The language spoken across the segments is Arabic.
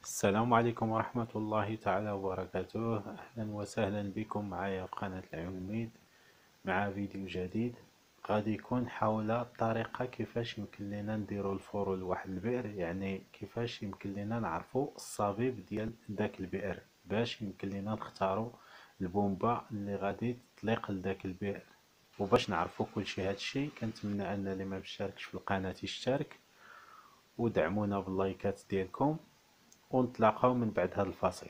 السلام عليكم ورحمة الله تعالى وبركاته. أهلا وسهلا بكم معايا في قناة العلميد مع فيديو جديد. غادي يكون حول الطريقة كيفاش يمكن لنا نديرو الفرو لواحد البئر، يعني كيفاش يمكن لنا نعرفو الصبيب ديال داك البئر باش يمكن لنا نختارو البومبا اللي غادي تطلق لداك البئر. وباش نعرفو كلشي هادشي كنتمنى ان اللي ما مشتركش في القناة يشترك ودعمونا باللايكات ديالكم، ونتلاقاو من بعد هذا الفاصل.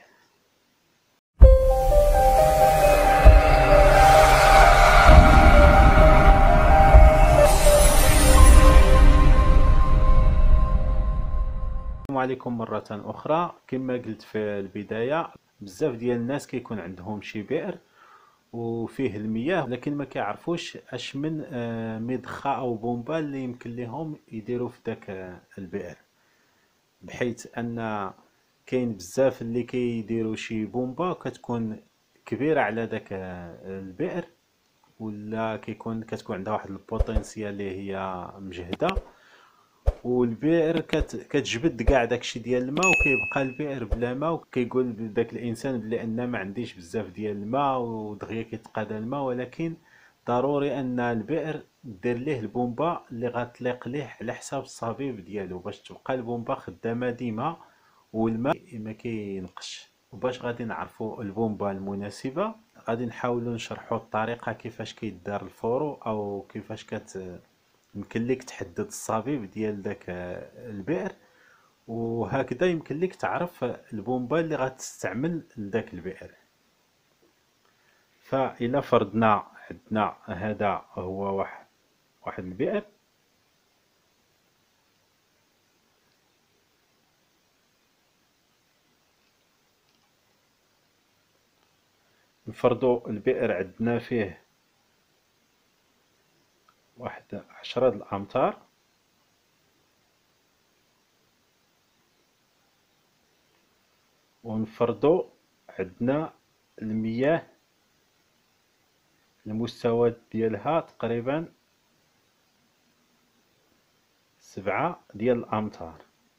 السلام عليكم مرة أخرى. كما قلت في البداية، بزاف ديال الناس كيكون عندهم شي بئر وفيه المياه، لكن ما كيعرفوش اش من مضخة او بومبا اللي يمكن لهم يديروا في داك البئر، بحيث ان كاين بزاف اللي كيديروا شي بومبا كتكون كبيرة على داك البئر، ولا كتكون عندها واحد البوتنسيال اللي هي مجهده، والبئر كتجبد كاع داكشي ديال الماء، وكيبقى البئر بلا ماء، وكيقول داك الانسان بلي ان ما عنديش بزاف ديال الماء ودغيا كيتقادى الماء. ولكن ضروري ان البئر دير ليه البومبا اللي غتليق ليه على حساب الصبيب ديالو باش تبقى البومبا خدامه ديما والماء ما كينقش. وباش غادي نعرفوا البومبا المناسبه، غادي نحاولوا نشرحوا الطريقه كيفاش كيدار الفورو، او كيفاش يمكن لك تحدد الصبيب ديال داك البئر، وهكذا يمكن لك تعرف البومبا اللي غتستعمل لداك البئر. فإلا فرضنا عندنا هذا هو واحد البئر، نفرضوا البئر عندنا فيه واحد 10 الأمتار، ونفرضوا عندنا المياه المستوى ديالها تقريبا 7 ديال الأمتار.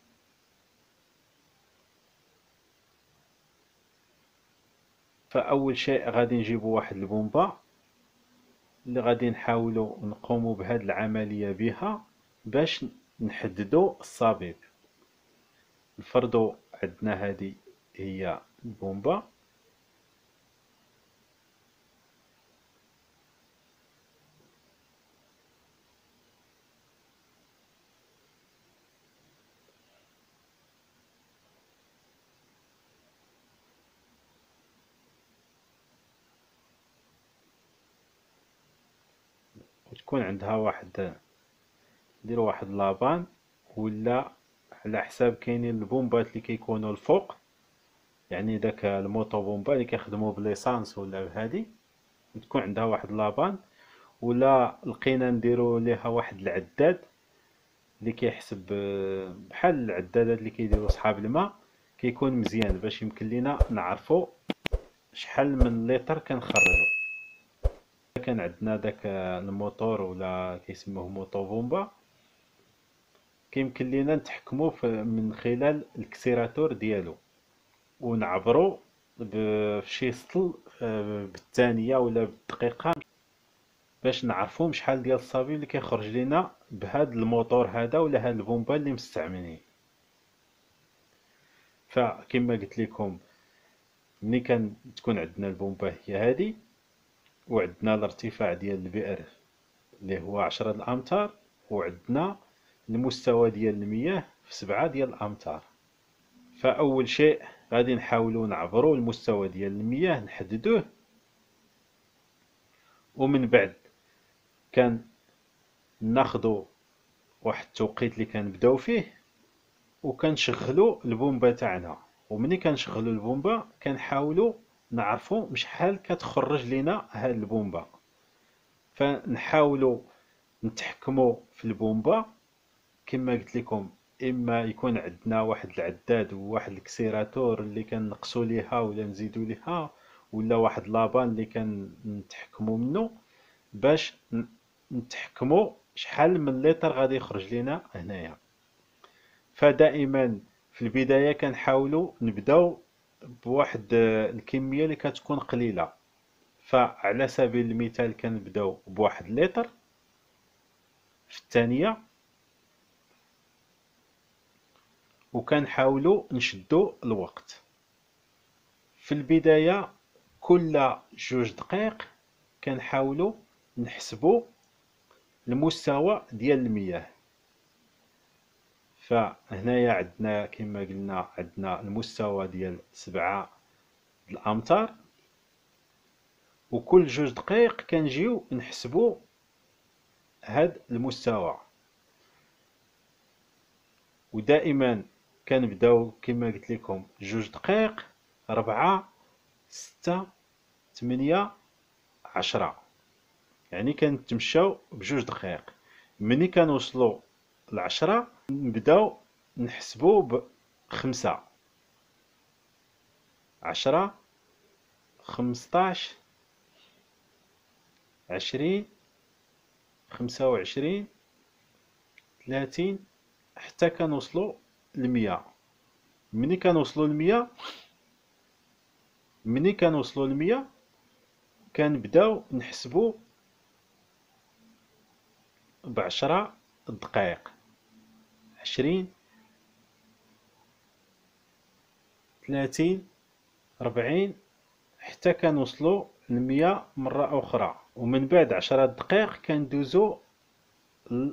فأول شيء غادي نجيبوا واحد البومبا اللي غادي نحاولوا نقوموا بهذه العملية بها باش نحددوا الصبيب. نفرضوا عندنا هذه هي البومبا، وتكون عندها واحد، نديروا واحد لابان، ولا على حساب كاينين البومبات اللي كيكونوا الفوق، يعني داك الموطو بومبا اللي كيخدموا بليسانس ولا بهادي، تكون عندها واحد لابان. ولا لقينا نديروا ليها واحد العداد اللي كيحسب بحال العدادات اللي كيديروا صحاب الماء، كيكون مزيان باش يمكن لينا نعرفوا شحال من لتر كنخرجوا. كان عندنا داك الموتور ولا كيسموه موطو بومبا، كيمكن لينا نتحكموا من خلال الكسيراتور ديالو، ونعبروا بشي سطل بالثانيه ولا بالدقيقه باش نعرفوا شحال ديال الصابي اللي كيخرج لنا بهذا الموتور هذا ولا هاد البومبا اللي مستعملين. فكما قلت لكم، ملي تكون عندنا البومبا هي هذه، وعندنا الارتفاع ديال البئر اللي هو 10 الامتار، وعندنا المستوى ديال المياه في 7 ديال الامتار. فاول شيء غادي نحاولوا نعبروا المستوى ديال المياه نحددوه، ومن بعد كان ناخذوا واحد التوقيت اللي كنبداو فيه وكنشغلوا البومبا تاعنا. ومني كنشغلوا البومبا كنحاولوا نعرفوا شحال كتخرج لنا هاد البومبا، فنحاولوا نتحكموا في البومبا. كما قلت لكم، اما يكون عندنا واحد العداد وواحد الكسيراتور اللي كنقصوا ليها ولا نزيدوا ليها، ولا واحد لابان اللي كنتحكموا منه باش نتحكموا شحال من لتر غادي يخرج لنا هنايا. فدائما في البداية كنحاولوا نبداو بواحد الكمية اللي كتكون قليلة. فعلى سبيل المثال كنبداو بواحد لتر في الثانية، وكنحاولوا نشدوا الوقت. في البداية كل 2 دقائق كنحاولوا نحسبوا المستوى ديال المياه. فهنايا عندنا كما قلنا عندنا المستوى ديال 7 الأمتار، وكل 2 دقائق كنجيو نحسبوا هاد المستوى. ودائما كنبداو كما قلت لكم 2 دقائق، 4، 6، 8، 10. يعني كنتمشاو ب2 دقائق. ملي كنوصلوا ل10 نبداو نحسبوا ب5، 10، 15، 20، 25، 30، حتى كنوصلوا ل100. ملي كنوصلوا ل100 كنبداو نحسبوا ب10 دقائق، 20، 30، 40، حتى كنوصلوا ل100 مرة أخرى. ومن بعد 10 دقائق كندوزو ل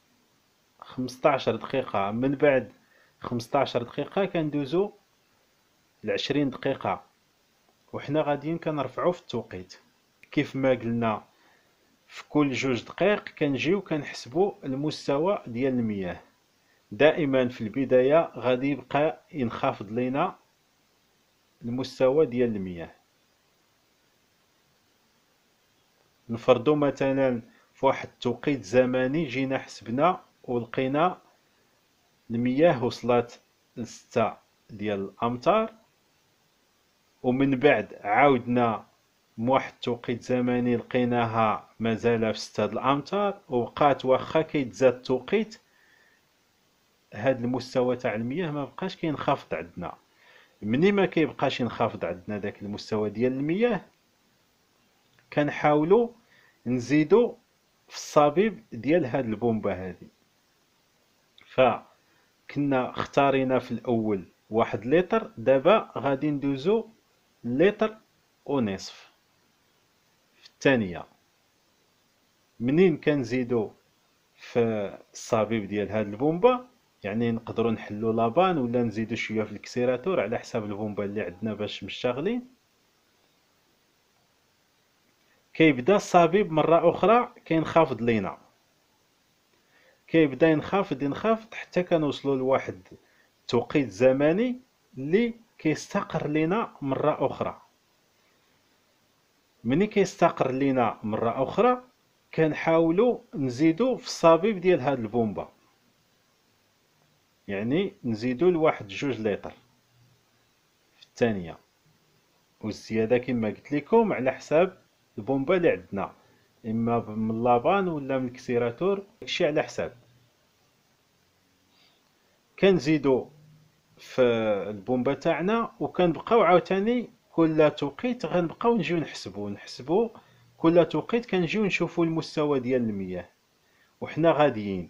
15 دقيقة. من بعد 15 دقيقة كندوزو ل 20 دقيقة، وحنا غاديين كنرفعو في التوقيت. كيف ما قلنا في كل 2 دقائق كنجيو كنحسبوا المستوى ديال المياه. دائما في البداية غادي يبقى ينخفض لينا المستوى ديال المياه. نفرضوا مثلا في واحد التوقيت زمني جينا حسبنا ولقينا المياه وصلت ل6 ديال الأمتار، ومن بعد عاودنا بواحد التوقيت زمني لقيناها مازال في 6 الأمتار، وبقات واخا كيتزاد التوقيت هاد المستوى تاع المياه ما بقاش كينخفض عندنا. مني ما كيبقاش ينخفض عندنا داك المستوى ديال المياه كنحاولوا نزيدوا في الصبيب ديال هاد البومبه هادي. فكنا اختارينا في الاول 1 لتر، دابا غادي ندوزو لتر ونصف في الثانيه. منين كنزيدو في الصبيب ديال هاد البومبه يعني نقدروا نحلوا لابان ولا نزيدوا شويه في الكسيراتور على حساب البومبه اللي عندنا باش مشتغلين. كيبدا الصبيب مره اخرى كينخفض لينا، كيبدا ينخفض حتى كنوصلوا لواحد توقيت زمني اللي كيستقر لينا مره اخرى. ملي كيستقر لينا مره اخرى كنحاولوا نزيدوا في الصبيب ديال هاد البومبه، يعني نزيدوا لواحد 2 لتر في الثانيه. والزياده كما قلت لكم على حساب البومبه اللي عندنا، اما من لابان ولا من الكسيراتور، داكشي على حساب. كنزيدو في البومبه تاعنا وكنبقاو عاوتاني كل توقيت غنبقاو نجيو نحسبو كل توقيت كنجيو نشوفو المستوى ديال المياه وحنا غاديين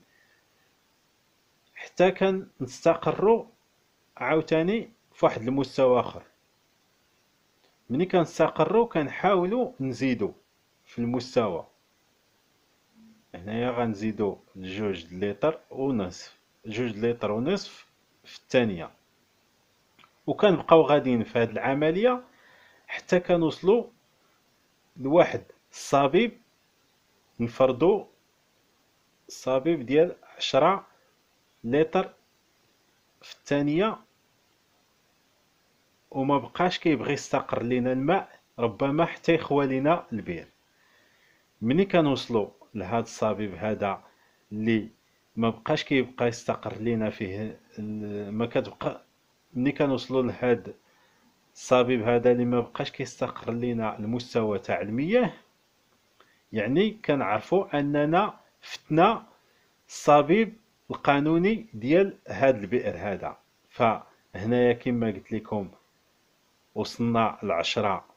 حتى كنستقروا عاوتاني فواحد المستوى اخر. ملي كنستقروا كنحاولوا نزيدو في المستوى. هنايا غنزيدو ل2 لتر ونصف، 2 لتر ونصف في الثانيه، وكنبقاو غاديين في هذه العمليه حتى كنوصلوا لواحد الصبيب. نفرضوا الصبيب ديال 10 لتر في الثانيه، وما بقاش كيبغي يستقر لينا الماء، ربما حتى يخوى لينا البير. ملي كنوصلوا لهذا الصبيب هذا اللي ما بقاش كيبقى يستقر لينا فيه ما كتبقى، ملي كنوصلوا لهذا الصبيب هذا اللي ما بقاش كيستقر لينا المستوى تاع المياه، يعني كنعرفوا اننا فتنا الصبيب القانوني ديال هذا البئر هذا. فهنايا كما قلت لكم وصلنا ل10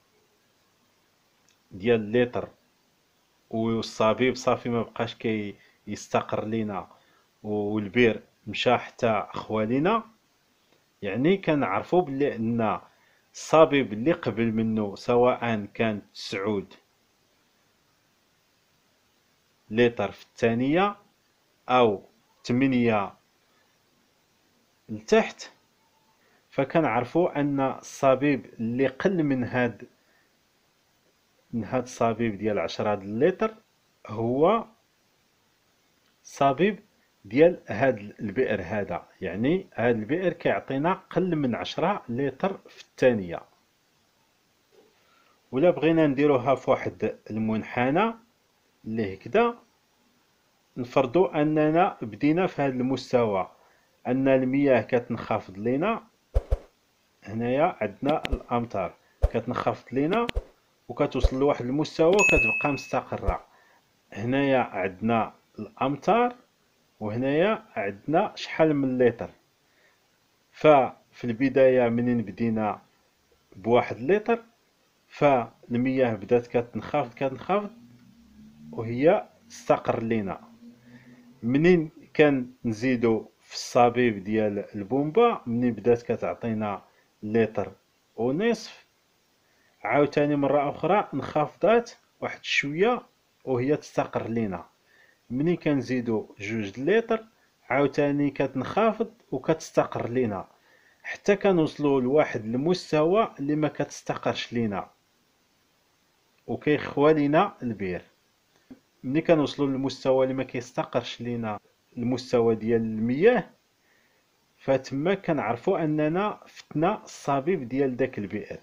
ديال اللتر، والصبيب صافي ما بقاش يستقر لينا، والبير مشى حتى خوالينا. يعني كنعرفوا بلي ان الصبيب اللي قبل منه سواء كان 9 لتر في الثانية او 8 لتحت، فكنعرفوا ان الصبيب اللي قل من هاد الصبيب ديال 10 لتر هو صبيب ديال هاد البئر هذا. يعني هاد البئر كيعطينا قل من 10 لتر في الثانية. ولا بغينا نديروها في واحد المنحنى اللي هكذا، نفرضوا اننا بدينا في هذا المستوى، ان المياه كتنخفض لينا. هنايا عندنا الامطار كتنخفض لينا وكتوصل لواحد المستوى وكتبقى مستقرة. هنايا عندنا الامطار، وهنايا عندنا شحال من لتر. ففي البداية منين بدينا بواحد لتر، فالمياه بدات كتنخفض وهي تستقر لينا. منين كان نزيدو في الصبيب ديال البومبا، منين بدات كتعطينا لتر ونصف، عاوتاني مرة أخرى انخفضات واحد شوية وهي تستقر لينا. منين كنزيدو 2 لتر عاوتاني كتنخفض وكتستقر لينا، حتى كنوصلو لواحد المستوى اللي ما كتستقرش لينا وكيخوى لينا البير. ملي كنوصلو للمستوى اللي ما كيستقرش لينا المستوى ديال المياه، فتما كنعرفوا اننا فتنا الصبيب ديال داك البئر.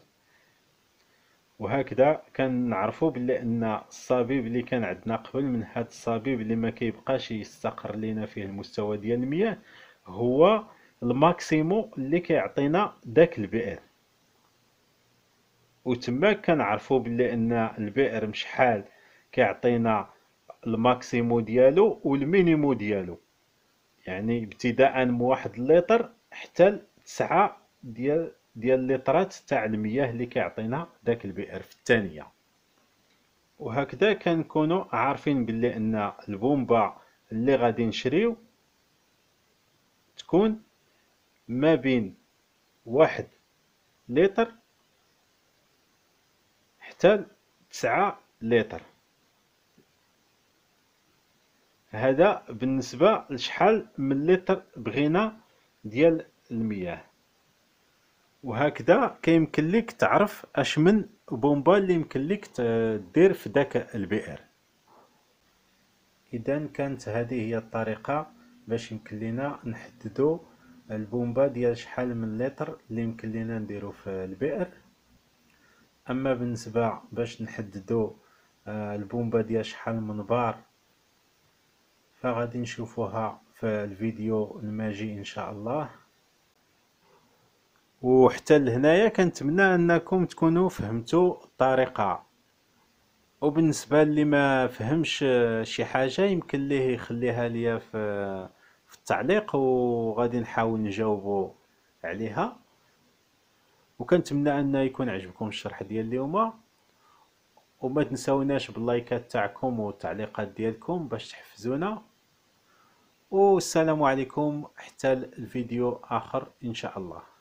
وهكذا كنعرفوا بلي ان الصبيب اللي كان عندنا قبل من هذا الصبيب اللي ما كيبقاش يستقر لينا فيه المستوى ديال المياه هو الماكسيمو اللي كيعطينا داك البئر. وتما كنعرفوا بلي ان البئر مشحال كيعطينا الماكسيمو ديالو والمينيمو ديالو. يعني ابتداء من 1 لتر حتى 9 ديال اللترات تاع المياه اللي كيعطينا داك البئر في الثانية. وهكذا كنكونوا عارفين بلي ان البومبا اللي غادي نشريو تكون ما بين 1 لتر حتى 9 لتر. هذا بالنسبة لشحال من لتر بغينا ديال المياه. وهكذا كيمكن لك تعرف اش من بومبا اللي يمكن لك دير في داك البئر. اذا كانت هذه هي الطريقة باش يمكن لنا نحددو البومبا ديال شحال من لتر اللي يمكن لنا نديرو في البئر. اما بالنسبة باش نحددو البومبا ديال شحال من بار، فغادي نشوفوها في الفيديو الماجي ان شاء الله. وحتى لهنايا كنتمنى انكم تكونوا فهمتوا الطريقه. وبالنسبه اللي ما فهمش شي حاجه يمكن ليه يخليها ليا في التعليق وغادي نحاول نجاوبوا عليها. وكنتمنى ان يكون عجبكم الشرح ديال اليوم، وما تنساوناش باللايكات تاعكم والتعليقات ديالكم باش تحفزونا. والسلام عليكم حتى الفيديو اخر ان شاء الله.